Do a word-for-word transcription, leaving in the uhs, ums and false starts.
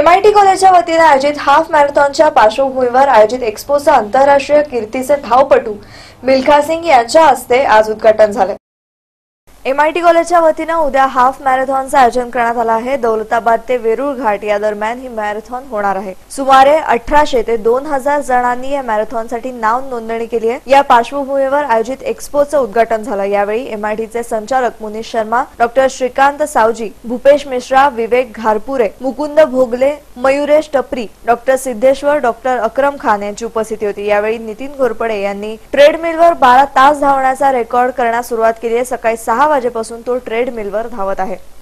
MIT कॉलेजच्या वतीने आयोजित हाफ मॅरेथॉनच्या पार्श्वभूमीवर आयोजित एक्स्पोचा आंतरराष्ट्रीय कीर्तीचे धावपटू मिल्खा सिंग यांच्या हस्ते आज उद्घाटन झाले। एमआयटी कॉलेजच्या वतीने उद्या हाफ मॅरेथॉनचे आयोजन करण्यात आले आहे। दौलताबाद ते वेरूळ घाट या दरम्यान ही मॅरेथॉन होणार आहे। सुमारे अठराशे ते दोन हजार जणांनी या मॅरेथॉनसाठी नाव नोंदणी केली आहे। या पार्श्वभूमीवर आयोजित एक्स्पोचं उद्घाटन झालं। यावेळी एमआयटीचे संचालक Munish Sharma, doctor Shrikant Savji, Bhupesh Mishra, Vivek Gharpure, Mukund Bhogle, Mayuresh Tapri, doctor Siddheshwar, doctor Akram Khan यांची उपस्थिती होती। यावेळी नितीन घोरपडे यांनी ट्रेडमिलवर बारा तास धावण्याचा रेकॉर्ड करण्यास सुरुवात केली आहे। सकाळी सहा वाजेपासून तो ट्रेडमिलवर धावत आहे।